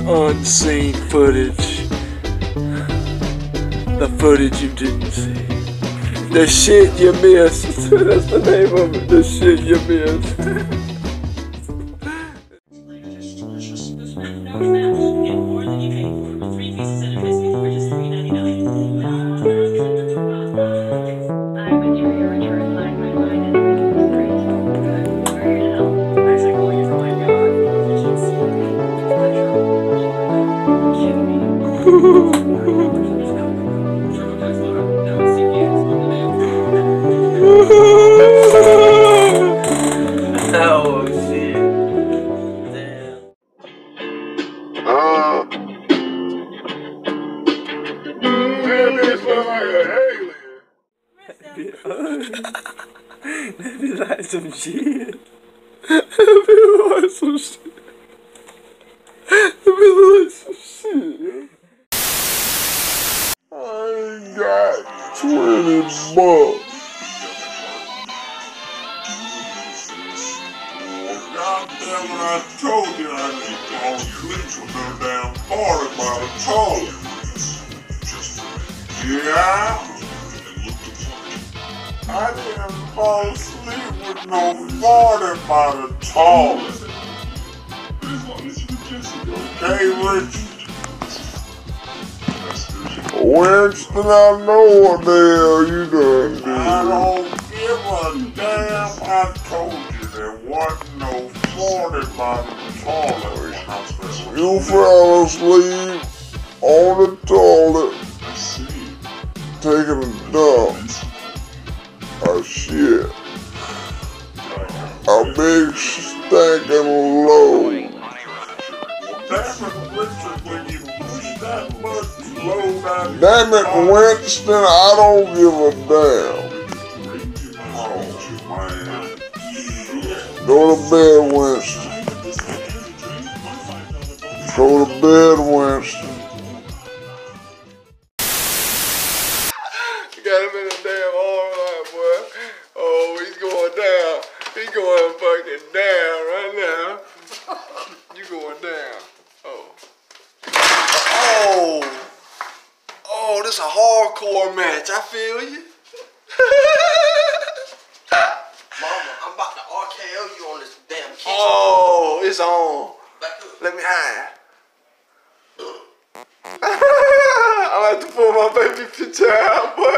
unseen footage. The footage you didn't see. The shit you missed. That's the name of it. The shit you missed. Oh shit. Damn. That bitch look like an alien. That be like some shit. That be like some shit. That be like some shit. I ain't got 20 bucks. Goddamn, when I told you I need to fall asleep with no damn party by the toilet. Yeah? I didn't fall asleep with no party by the toilet. Okay, Richard? Winston, I know what the hell you done did. I don't give a damn. I told you there wasn't no 40 by the toilet. You fell asleep on the toilet, taking a dump. Oh shit. A big stinking load. Damn it, Richard, when you push that much load out. Damn it, Winston, I don't give a damn. Oh, man. Go to bed, Winston. Go to bed, Winston. Got him in a damn arm line, boy. Oh, he's going down. He's going fucking down right now. You going down. Oh. Oh. Oh, this a hardcore match. I feel you. Mama, I'm about to RKO you on this damn kitchen. Oh, it's on. Back up. Let me hide. I like to pull my baby picture out, boy.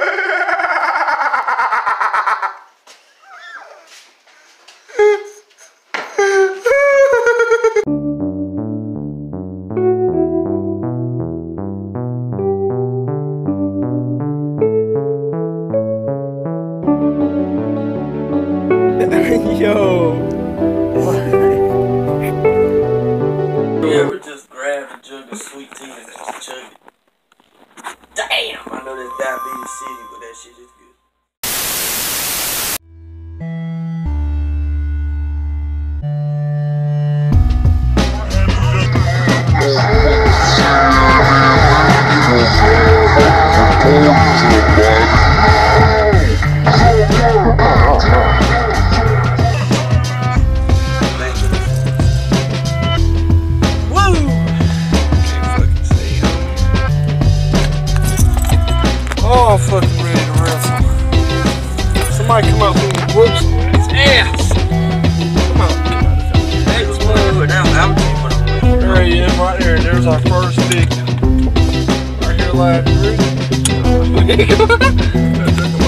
Yo. You ever just grab a jug of sweet tea and just chug it? Damn! I know that's diabetes city, but that shit is good. Oh, I'm fucking ready to wrestle. Somebody come out and whoops his ass. Come on. There he is, right there. There's our first victim. Right here, live.